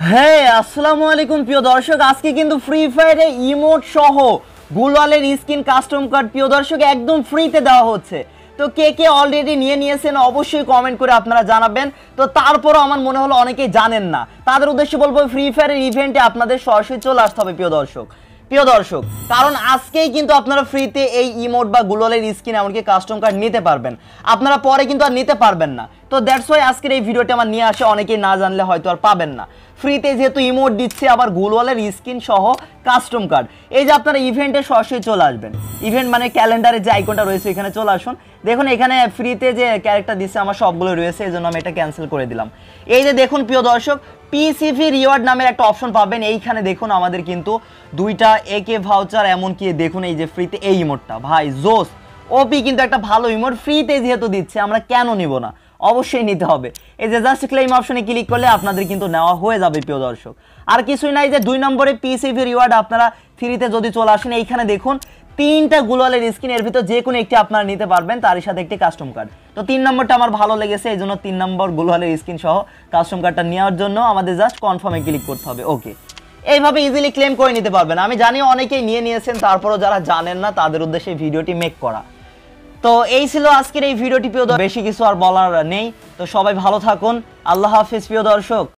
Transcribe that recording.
হ্যাঁ, আসসালামু আলাইকুম প্রিয় দর্শক। আজকে কিন্তু ফ্রি ফায়ারে ইমোট সহ গুলওয়ালের স্কিন কাস্টম কার্ড প্রিয় দর্শক একদম ফ্রিতে দেওয়া হচ্ছে। তো কে কে অলরেডি নিয়েছেন অবশ্যই কমেন্ট করে আপনারা জানাবেন। তো তারপরও আমার মনে হলো অনেকেই জানেন না, তাদের উদ্দেশ্যে বলবো ফ্রি ফায়ারের ইভেন্টে আপনাদের সরাসরি চলে আসতে হবে প্রিয় দর্শক, কারণ আজকেই কিন্তু আপনারা ফ্রিতে এই ইমোট বা গুলওয়ালের স্কিন এমনকি কাস্টম কার্ড নিতে পারবেন। আপনারা পরে কিন্তু আর নিতে পারবেন না। তো দ্যাটস ওয়াই আজকের এই ভিডিওটি আমার নিয়ে আসে, অনেকেই না জানলে হয়তো আর পাবেন না। ফ্রিতে যেহেতু ইমোট দিচ্ছে, আবার গুলওয়ালের স্কিন সহ কাস্টম কার্ড, এই যে আপনারা ইভেন্টে সরাসরি চলে আসবেন। ইভেন্ট মানে ক্যালেন্ডারে যে আইকনটা রয়েছে এখানে চলে আসুন। দেখুন এখানে ফ্রিতে যে ক্যারেক্টার দিচ্ছে আমার সবগুলো রয়েছে, এই জন্য আমি এটা ক্যান্সেল করে দিলাম। এই যে দেখুন প্রিয় দর্শক, পিসিভি রিওয়ার্ড নামের একটা অপশন পাবেন। এইখানে দেখুন আমাদের কিন্তু দুইটা একে ভাউচার, এমনকি দেখুন এই যে ফ্রিতে এই ইমোটটা, ভাই জোস ওপি, কিন্তু একটা ভালো ইমোট ফ্রিতে যেহেতু দিচ্ছে আমরা কেন নিব না, অবশ্যই নিতে হবে। এই যে জাস্ট ক্লেম অপশনে ক্লিক করলে আপনাদের কিন্তু নেওয়া হয়ে যাবে প্রিয় দর্শক। আর কিছুই নাই, যে 2 নম্বরে পিসিভি রিওয়ার্ড আপনারা ফ্রিতে যদি চলে আসেন, এইখানে দেখুন 3টা গুলওয়ালের স্কিন, এর ভিতর যে কোনো একটি আপনারা নিতে পারবেন, তারই সাথে একটি কাস্টম কার্ড। তো 3 নম্বরটা আমার ভালো লেগেছে, এই জন্য 3 নম্বর গুলওয়ালের স্কিন সহ কাস্টম কার্ডটা নেওয়ার জন্য আমাদের জাস্ট কনফার্মে ক্লিক করতে হবে। ওকে, এইভাবে ইজিলি ক্লেম করে নিতে পারবেন। আমি জানি অনেকেই নিয়েছেন, তারপরও যারা জানেন না তাদের উদ্দেশ্যে ভিডিওটি মেক করা। তো এই ছিল আজকের এই ভিডিওটি প্রিয় দর্শক, বেশি কিছু আর বলার নেই। তো সবাই ভালো থাকুন, আল্লাহ হাফেজ প্রিয় দর্শক।